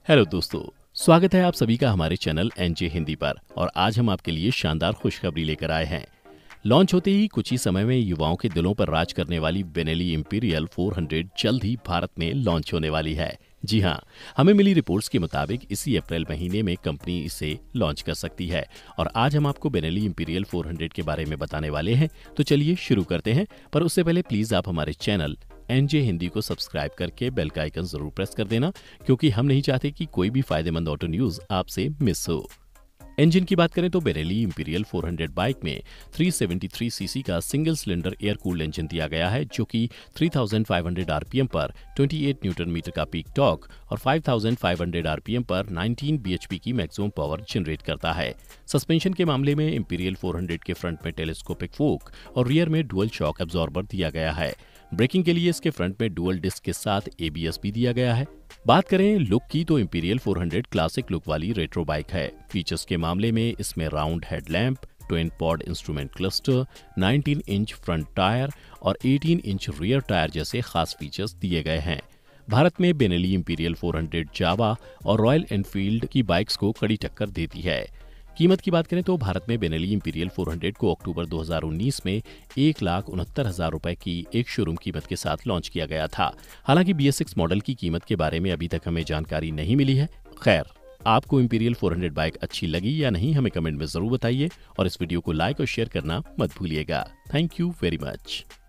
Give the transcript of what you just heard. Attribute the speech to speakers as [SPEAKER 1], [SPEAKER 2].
[SPEAKER 1] Hello दोस्तों, स्वागत है आप सभी का हमारे चैनल एनजे हिंदी पर। और आज हम आपके लिए शानदार खुशखबरी लेकर आए हैं। लॉन्च होते ही कुछ ही समय में युवाओं के दिलों पर राज करने वाली बेनेली इंपीरियल 400 जल्द ही भारत में लॉन्च होने वाली है। जी हाँ, हमें मिली रिपोर्ट्स के मुताबिक इसी अप्रैल महीने में कंपनी इसे लॉन्च कर सकती है। और आज हम आपको बेनेली इंपीरियल 400 के बारे में बताने वाले हैं। तो चलिए शुरू करते हैं, पर उससे पहले प्लीज आप हमारे चैनल एनजे हिंदी को सब्सक्राइब करके बेल का आइकन जरूर प्रेस कर देना, क्योंकि हम नहीं चाहते कि कोई भी फायदेमंद ऑटो न्यूज आपसे मिस हो। इंजन की बात करें तो बेरेली इंपीरियल 400 बाइक में 373 सीसी का single cylinder air cooled engine दिया गया है, जो कि 3500 आरपीएम पर 28 न्यूटन मीटर का पीक टॉर्क और 5500 आरपीएम पर 19 बीएचपी की मैक्सिमम पावर जनरेट करता है। सस्पेंशन के मामले में इंपीरियल 400 के फ्रंट में टेलीस्कोपिक फोक और रियर में डुअल शॉक एब्जॉर्बर दिया गया है। ब्रेकिंग के लिए इसके फ्रंट में डुअल डिस्क के साथ एबीएस भी दिया गया है। बात करें लुक की तो इंपीरियल 400 क्लासिक लुक वाली रेट्रो बाइक है। फीचर्स के मामले में इसमें round headlamp, twin pod instrument cluster, 19 inch front tyre और 18 इंच रियर टायर जैसे खास फीचर्स दिए गए हैं। भारत में बेनेली इंपीरियल 400 जावा और रॉयल एनफील्ड की बाइक्स को कड़ी टक्कर देती है। कीमत की बात करें तो भारत में बेनेली इंपीरियल 400 को अक्टूबर 2019 में 1,69,000 रुपए की एक शोरूम कीमत के साथ लॉन्च किया गया था। हालांकि BS6 मॉडल की कीमत के बारे में अभी तक हमें जानकारी नहीं मिली है। खैर, आपको इंपीरियल 400 बाइक अच्छी लगी या नहीं, हमें कमेंट में जरूर बताइए और इस वीडियो को लाइक और शेयर करना मत भूलिएगा। Thank you very much.